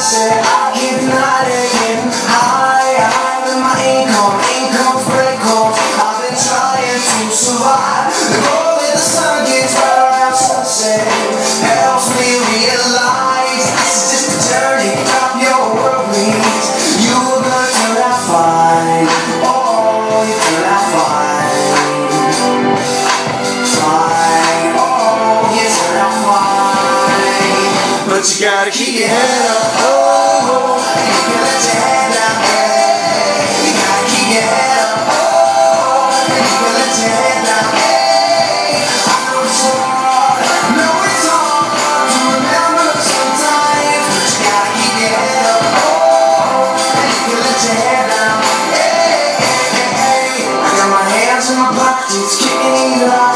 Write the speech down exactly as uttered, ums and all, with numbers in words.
sunset, I keep nighting, getting high, high with my income, income's break home. I've been trying to survive. The glow with the sun gets right around sunset, helps me realize this is just a journey. Drop your worries, you're gonna turn out fine. Oh, you turn out fine, fine. Oh, you turn out fine. But you gotta keep your head up. Oh, you can let your head down. Hey, you gotta keep your head up. Oh, you can let your head down. Hey, I know it's hard, know it's hard to remember sometimes, but you gotta keep your head up. Oh, you can let your head down. Hey, hey, hey, hey. I got my hands in my pockets, kicking it out.